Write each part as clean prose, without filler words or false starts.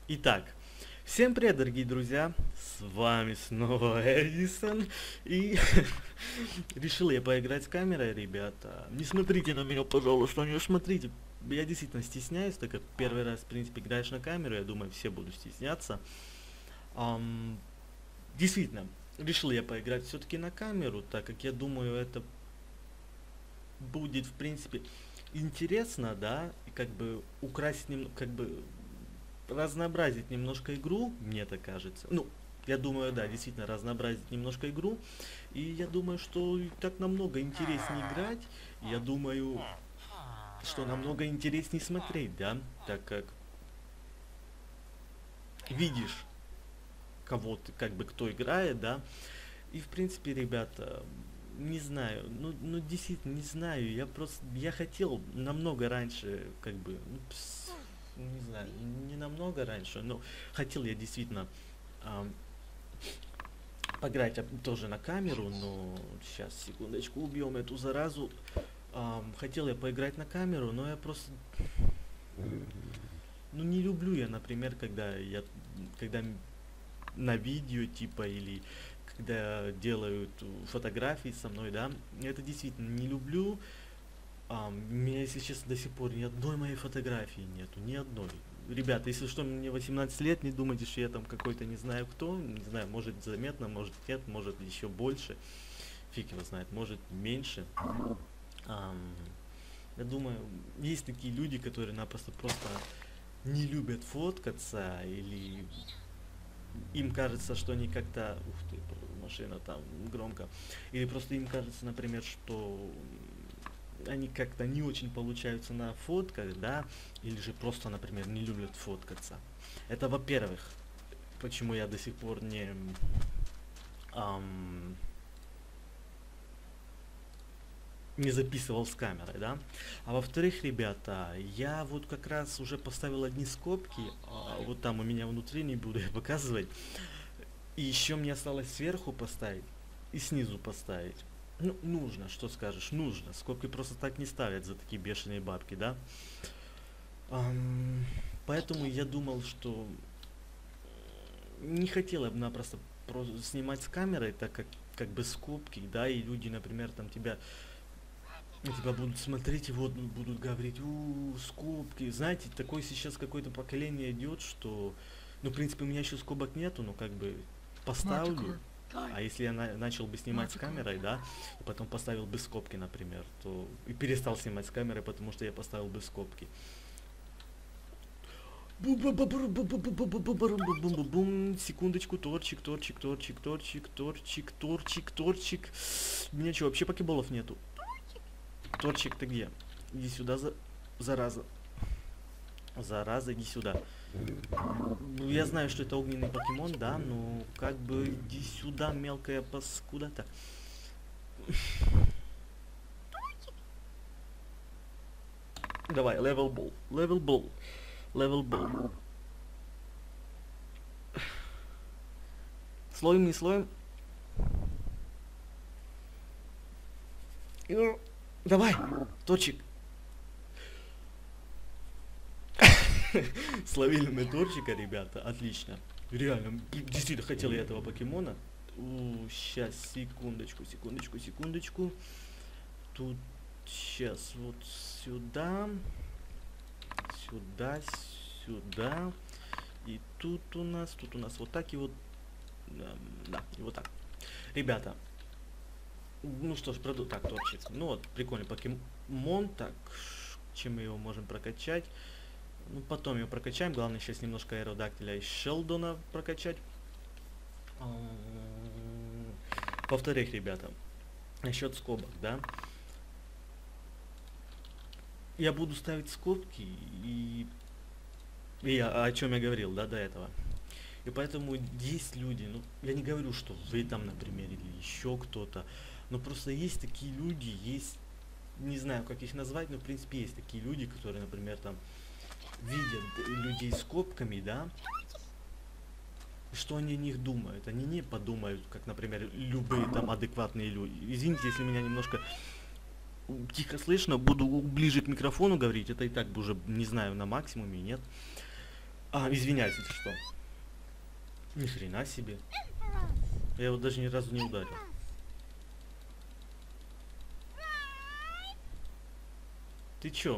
Итак, всем привет, дорогие друзья! С вами снова Эдисон. И решил я поиграть с камерой, ребята. Не смотрите на меня, пожалуйста, не смотрите. Я действительно стесняюсь, так как первый раз, в принципе, играешь на камеру, я думаю, все будут стесняться. Ам, Действительно, решил я поиграть все-таки на камеру, так как я думаю, это будет, в принципе, интересно, да, и как бы украсить как бы разнообразить немножко игру, мне так кажется. Ну, я думаю, да, действительно разнообразить немножко игру. И я думаю, что так намного интереснее играть. Я думаю, что намного интереснее смотреть, да, так как видишь кого-то, как бы кто играет, да. И в принципе, ребята, не знаю, ну действительно не знаю. Я хотел намного раньше, как бы, не знаю, не намного раньше, но хотел я действительно ам, поиграть тоже на камеру, но сейчас, секундочку, убьем эту заразу. Хотел я поиграть на камеру, но я просто, ну не люблю я, например, когда на видео типа или когда делают фотографии со мной, да, я это действительно не люблю. У меня, если честно, до сих пор ни одной моей фотографии нету, ни одной. Ребята, если что, мне 18 лет, не думайте, что я там какой-то не знаю кто, не знаю, может заметно, может нет, может еще больше, фиг его знает, может меньше. Ам, я думаю, есть такие люди, которые напросто просто не любят фоткаться, или им кажется, что они как-то... Ух ты, машина там громко. Или просто им кажется, например, что они как-то не очень получаются на фотках, да, или же просто, например, не любят фоткаться. Это, во-первых, почему я до сих пор ам, не записывал с камерой, да. А во-вторых, ребята, я вот как раз уже поставил одни скобки, вот там у меня внутри, не буду я показывать. И еще мне осталось сверху поставить и снизу поставить. Ну, нужно, что скажешь, нужно. Скобки просто так не ставят за такие бешеные бабки, да. Ам, Поэтому я думал, что не хотел я бы напросто снимать с камерой, так как бы скобки, да, и люди, например, там тебя будут смотреть и вот будут говорить, скобки. Знаете, такое сейчас какое-то поколение идет, что, ну, в принципе, у меня еще скобок нету, но как бы поставлю. А если я начал бы снимать с камерой, да, и потом поставил бы скобки, например, то и перестал снимать с камерой, потому что я поставил бы скобки. Секундочку, торчик, торчик, торчик, торчик, торчик, торчик, торчик. У меня что, вообще покеболов нету? Торчик, ты где? Иди сюда, зараза. Зараза, иди сюда. Я знаю, что это огненный покемон, да, но как бы иди сюда, мелкая паскуда. Так. Давай, левел бол. Левел бол. Левел бол. Слоем, не слоем. Давай, торчик. Словили мы торчика, ребята, отлично. Реально, действительно хотел я этого покемона. Сейчас, секундочку, секундочку, секундочку. Тут сейчас вот сюда, сюда, сюда. И тут у нас вот так и вот, да, и вот так. Ребята, ну что ж, так, торчик. Ну вот, прикольный покемон, так, чем мы его можем прокачать. Ну, потом его прокачаем. Главное сейчас немножко аэродактиля и Шелдона прокачать. Во-вторых, ребята, насчет скобок, да. Я буду ставить скобки о чем я говорил, да, до этого. И поэтому есть люди, ну, я не говорю, что вы там, например, или еще кто-то, но просто есть такие люди, есть, не знаю, как их назвать, но в принципе есть такие люди, которые, например, там видят людей с копками, да, что они о них думают. Они не подумают, как, например, любые там адекватные люди. Извините, если меня немножко тихо слышно, буду ближе к микрофону говорить, это и так уже, не знаю, на максимуме, нет. А, извиняюсь, это что? Ни хрена себе. Я его даже ни разу не ударил. Ты чё?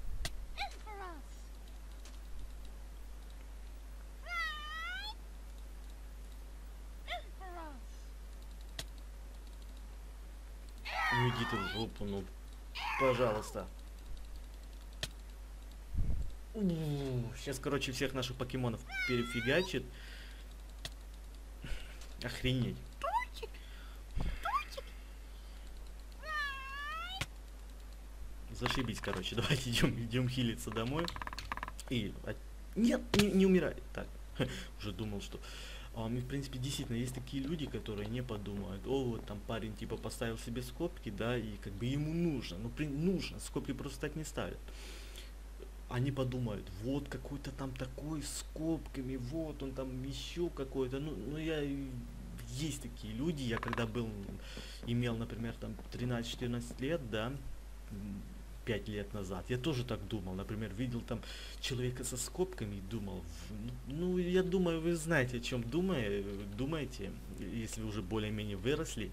Ну иди ты в жопу, ну, пожалуйста. Сейчас, короче, всех наших покемонов перефигачит. Охренеть. Зашибись, короче. Давайте идем хилиться домой. И... Нет, не умирай. Так, уже думал, что... в принципе, действительно, есть такие люди, которые не подумают. О, вот там парень, типа, поставил себе скобки, да, и как бы ему нужно. Ну, нужно. Скобки просто так не ставят. Они подумают, вот какой-то там такой с скобками, вот он там еще какой-то. Ну я... Есть такие люди, я когда имел, например, там 13-14 лет, да, 5 лет назад, я тоже так думал, например, видел там человека со скобками и думал, ну, я думаю, вы знаете, о чем думаете, если вы уже более-менее выросли.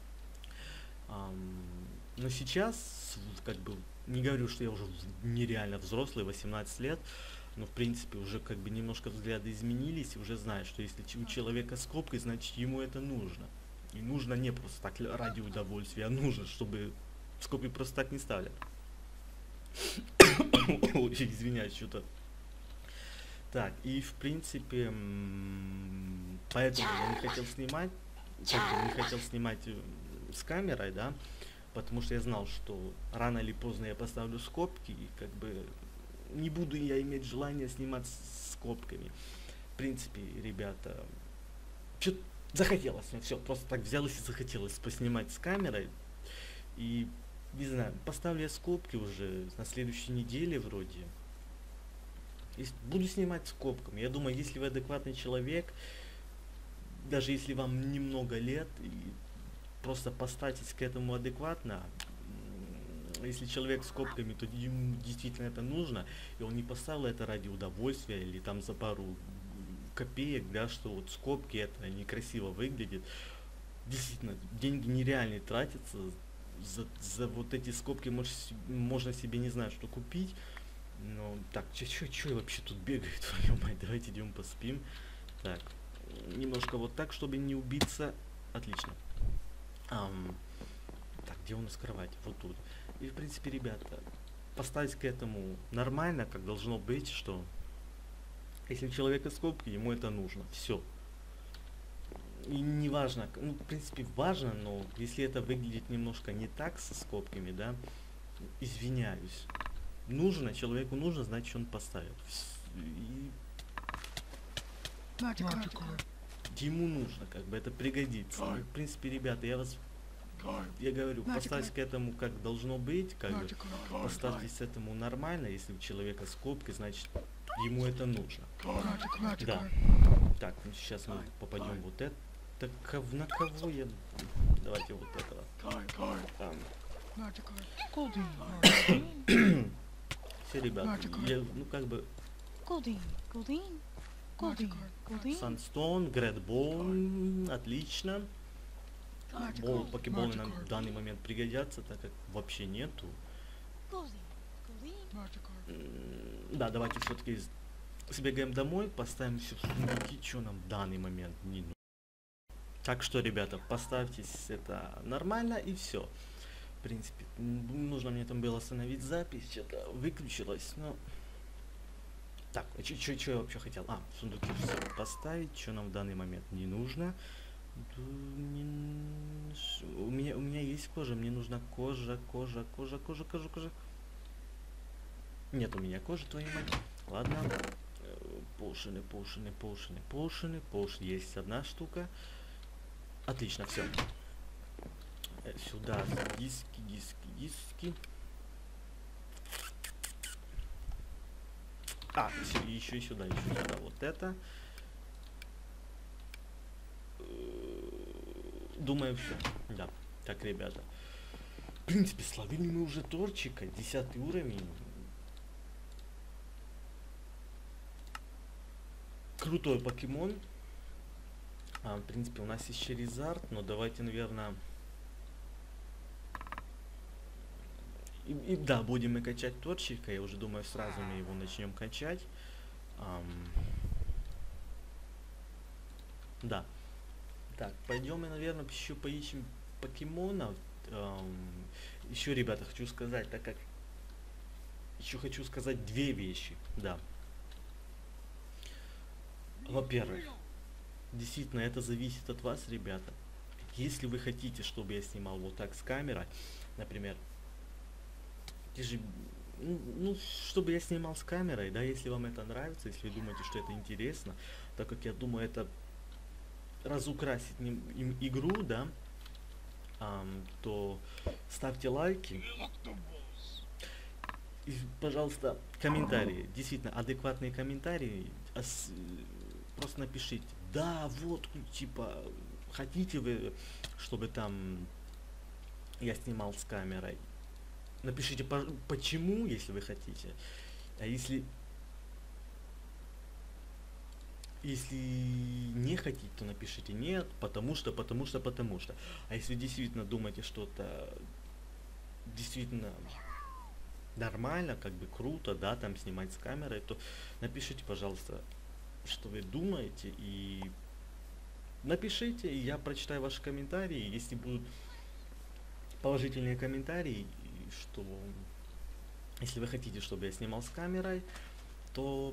Но сейчас, как бы, не говорю, что я уже нереально взрослый, 18 лет, но, в принципе, уже как бы немножко взгляды изменились, и уже знаю, что если у человека скобка, значит, ему это нужно. И нужно не просто так ради удовольствия, а нужно, чтобы скобки просто так не ставят. Ой, извиняюсь, что-то. Так, и, в принципе, поэтому я не хотел снимать, с камерой, да, потому что я знал, что рано или поздно я поставлю скобки, и как бы не буду я иметь желания снимать с скобками. В принципе, ребята, что-то захотелось мне, все, просто так взялось и захотелось поснимать с камерой. И, не знаю, поставлю я скобки уже на следующей неделе вроде. И буду снимать скобками. Я думаю, если вы адекватный человек, даже если вам немного лет, и просто поставьтесь к этому адекватно. Если человек с скобками, то ему действительно это нужно, и он не поставил это ради удовольствия или там за пару копеек, да, что вот скобки это некрасиво выглядит. Действительно, деньги нереальные тратятся, за вот эти скобки можно себе не знаю что купить. Но так, что вообще тут бегает, твою мать, давайте идем поспим. Так, немножко вот так, чтобы не убиться. Отлично. Так, где у нас кровать? Вот тут. И, в принципе, ребята, поставить к этому нормально, как должно быть, что если у человека скобки, ему это нужно. Все. И не важно, ну, в принципе, важно, но если это выглядит немножко не так со скобками, да, извиняюсь. Нужно, человеку нужно, значит, он поставит. И... Ему нужно, как бы, это пригодится. Ну, в принципе, ребята, я говорю, поставьтесь к этому как должно быть, как бы, поставьтесь к этому нормально, если у человека скобки, значит, ему это нужно. Да. Так, ну сейчас мы попадем вот это. На кого я... Давайте вот этого. Все, ребята, ну как бы... Санстон, Грэдбоун, отлично. Покеболы нам в данный момент пригодятся, так как вообще нету. Да, давайте все-таки сбегаем домой, поставим все в сундуки, что нам в данный момент не нужно. Так что, ребята, поставьтесь это нормально и все. В принципе, нужно мне там было остановить запись, что-то выключилось, но... Так, что я вообще хотел? Сундуки все поставить, что нам в данный момент не нужно. У меня есть кожа, мне нужна кожа. Нет у меня кожи, твою мать. Ладно. Поушены. Есть одна штука. Отлично, все. Сюда диски. Еще сюда. Вот это. Думаю, все. Да. Так, ребята. В принципе, словили мы уже торчика. 10 уровень. крутой покемон. В принципе, у нас есть Charizard, но давайте, наверное... И да, будем мы качать Торчика, я уже думаю, сразу мы его начнем качать. Да. Так, пойдем и, наверное, еще поищем покемонов. Еще, ребята, хочу сказать, так как... Еще хочу сказать две вещи, да. Во-первых, действительно, это зависит от вас, ребята. Если вы хотите, чтобы я снимал вот так с камерой, например, ну, чтобы я снимал с камерой, да, если вам это нравится, если вы думаете, что это интересно, так как я думаю, это разукрасит им игру, да, то ставьте лайки. И, пожалуйста, комментарии, действительно, адекватные комментарии, просто напишите, да, вот, типа, хотите вы, чтобы там я снимал с камерой, напишите почему, если вы хотите, а если не хотите, то напишите нет, потому что, а если действительно думаете, что это действительно нормально, как бы круто, да, там снимать с камерой, то напишите, пожалуйста, что вы думаете, и напишите, и я прочитаю ваши комментарии. Если будут положительные комментарии, что если вы хотите, чтобы я снимал с камерой, то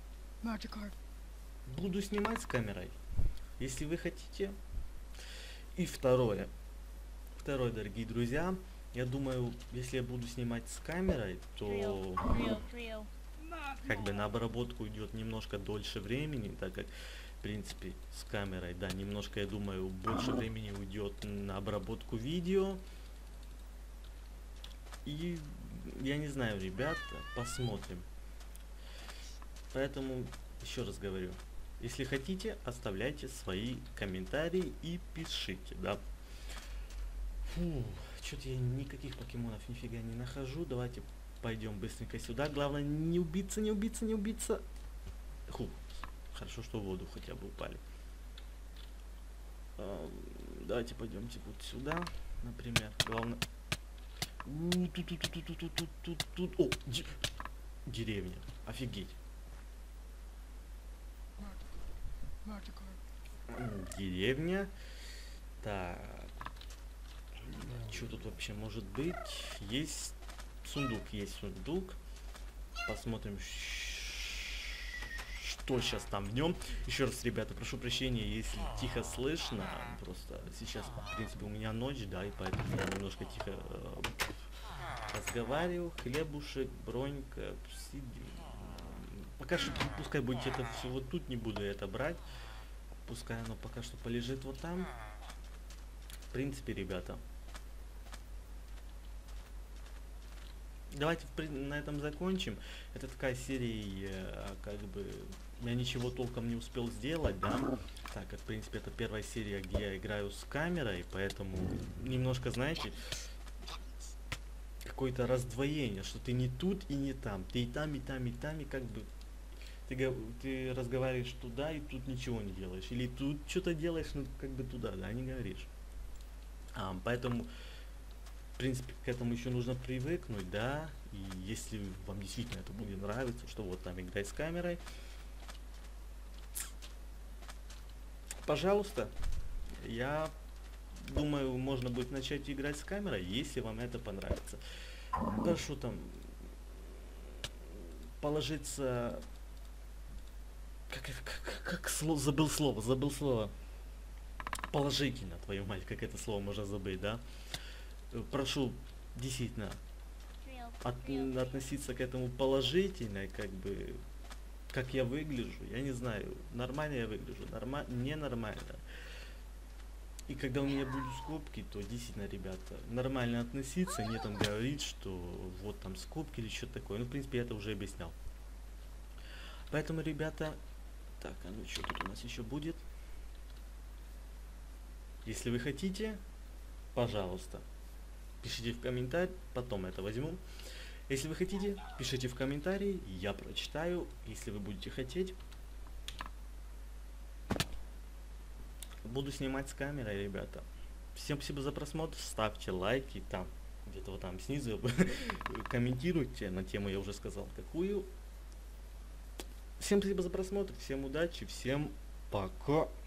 буду снимать с камерой, если вы хотите. И второе, дорогие друзья, я думаю, если я буду снимать с камерой, то как бы на обработку идет немножко дольше времени, так как, в принципе, с камерой, да, немножко, я думаю, больше времени уйдет на обработку видео. И я не знаю, ребята, посмотрим. Поэтому, еще раз говорю, если хотите, оставляйте свои комментарии и пишите, да. Фу, что-то я никаких покемонов нифига не нахожу. Давайте пойдем быстренько сюда. Главное не убиться. Фу, хорошо, что в воду хотя бы упали. Давайте пойдемте вот сюда, например. Главное... Тут. О, деревня. Офигеть. Деревня. Так. Что тут вообще может быть? Есть сундук. Посмотрим, что сейчас там в нем. Еще раз, ребята, прошу прощения, если тихо слышно. Просто сейчас, в принципе, у меня ночь, да, и поэтому я немножко тихо разговариваю. Хлебушек, бронька, пока что пускай будет это все вот тут, не буду это брать. Пускай оно пока что полежит вот там. В принципе, ребята, давайте на этом закончим. Это такая серия, как бы, я ничего толком не успел сделать, да. Так, как, в принципе, это первая серия, где я играю с камерой, поэтому немножко, знаете, какое-то раздвоение, что ты не тут и не там. Ты и там, и как бы ты разговариваешь туда и тут ничего не делаешь. Или тут что-то делаешь, ну как бы туда, да, не говоришь. Поэтому, в принципе, к этому еще нужно привыкнуть, да. И если вам действительно это будет нравиться, что вот там играть с камерой, пожалуйста, я думаю, можно будет начать играть с камерой, если вам это понравится. Прошу там положиться... Забыл слово. Положительно, твою мать, как это слово можно забыть, да? Прошу действительно относиться к этому положительно, как бы, как я выгляжу, я не знаю, нормально я выгляжу, ненормально. И когда у меня будут скобки, то действительно, ребята, нормально относиться, не там говорить, что вот там скобки или что-то такое. Ну, в принципе, я это уже объяснял. Поэтому, ребята, так, а ну что тут у нас еще будет? Если вы хотите, пожалуйста, пишите в комментарии, потом это возьму. Если вы хотите, пишите в комментарии, я прочитаю. Если вы будете хотеть, Буду снимать с камерой, ребята. Всем спасибо за просмотр, ставьте лайки там, где-то вот там снизу, комментируйте, на тему я уже сказал какую. Всем спасибо за просмотр, всем удачи, всем пока.